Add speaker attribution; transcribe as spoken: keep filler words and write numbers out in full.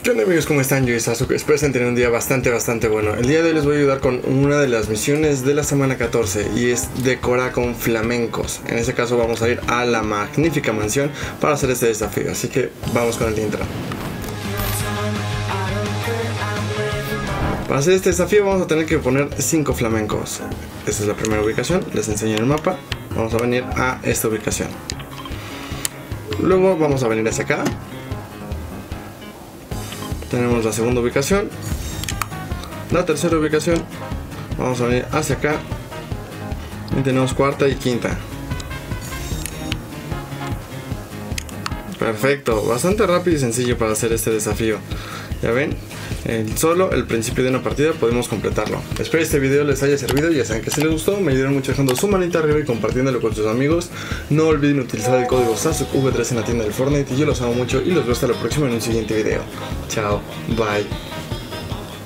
Speaker 1: ¿Qué onda amigos? ¿Cómo están? Yo soy Sasuke. Espero que tengan un día bastante, bastante bueno. El día de hoy les voy a ayudar con una de las misiones de la semana catorce y es decorar con flamencos. En este caso vamos a ir a la magnífica mansión para hacer este desafío. Así que vamos con el intro. Para hacer este desafío vamos a tener que poner cinco flamencos. Esta es la primera ubicación, les enseño el mapa. Vamos a venir a esta ubicación. Luego vamos a venir hacia acá. Tenemos la segunda ubicación, la tercera ubicación, vamos a venir hacia acá y tenemos cuarta y quinta. Perfecto, bastante rápido y sencillo para hacer este desafío. Ya ven, el solo el principio de una partida podemos completarlo. Espero que este video les haya servido. Ya saben que si les gustó me ayudaron mucho dejando su manita arriba y compartiéndolo con sus amigos. No olviden utilizar el código Sasuke V tres en la tienda del Fortnite y yo los amo mucho y los veo hasta la próxima en un siguiente video. Chao, bye.